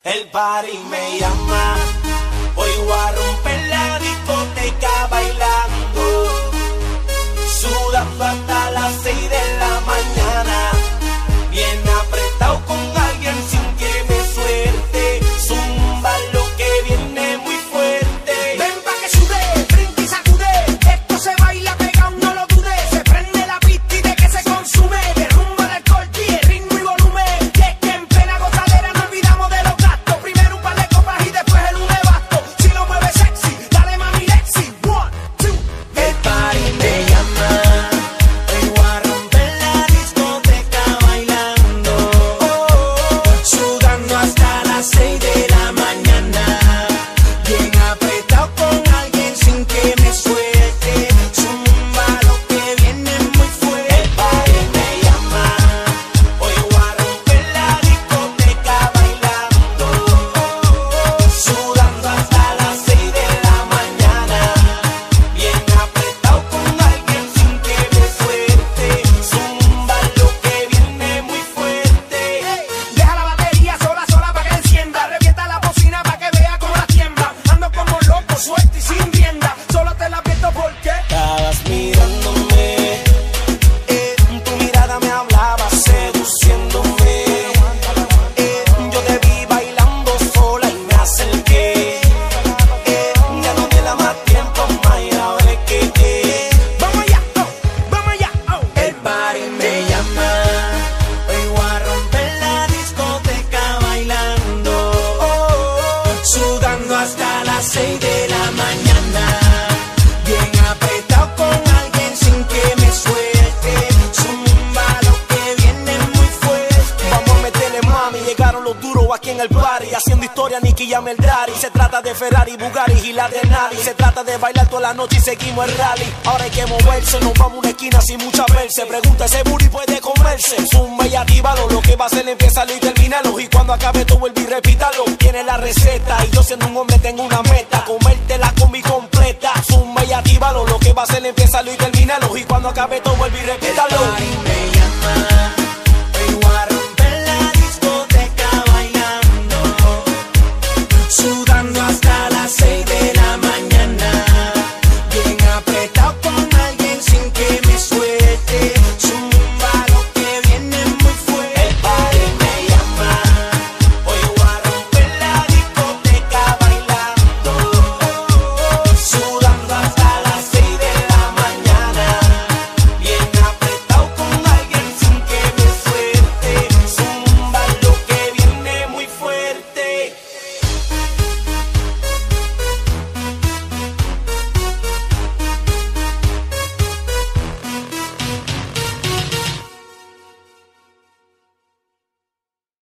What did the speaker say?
El party me llama, hoy voy a romper la discoteca bailando, sudando hasta las 6 de la mañana, bien apretado con alguien sin que me suelte, zumba lo que viene muy fuerte. Ven pa' que sude, brinca y sacude, esto se baila pegado, no lo dudes, se prende la pista y de que se consume, derrumba el alcohol, el ritmo y volumen, y es que en plena gozadera no olvidamos de los gastos, primero un par de copas y después el un nevasto, si lo mueves sexy, dale mami Lexi, 1, 2. El party me llama, hoy voy a romper la discoteca bailando, sudando hasta las 6 de la mañana, bien apretado con alguien sin que me suelte, zumba lo que viene muy fuerte. El party me llama, hoy voy a romper la discoteca bailando, sudando hasta las 6 de la mañana, bien apretado con alguien sin que me suelte, zumba lo que viene muy fuerte. Deja la batería sola pa' que encienda, revienta la bocina pa' que vea cómo la tiembla, ando como loco, suelto y sin rienda, solo te la aprieto porque Estabas mirándome, tu mirada me hablaba seduciéndome, yo te vi bailando sola y me acerqué, ya no me da más tiempo, Maya, a ver qué. vamos allá, oh. El party me llama, hoy voy a romper la discoteca bailando, sudando hasta las 6 de la mañana, bien apretado con alguien sin que me suelte, zumba lo que viene muy fuerte. Vamos a meterle mami, llegaron los duros aquí en el party, haciendo historia Nicky y Meldari. Se trata de Ferrari, Bugatti y la de nadie, se trata de bailar toda la noche y seguimos el rally. Ahora hay que moverse, nos vamos a una esquina sin mucha verse, pregunta ese booty puede comerse, zumba y actívalo, lo que va a hacer empieza y termínalo, y cuando acabe todo vuelve y repítalo. Tiene la receta y yo siendo un hombre tengo una meta, comerte la combi completa, zumba y actívalo, lo que va a hacer empieza y termínalo, y cuando acabe todo vuelve y repítalo.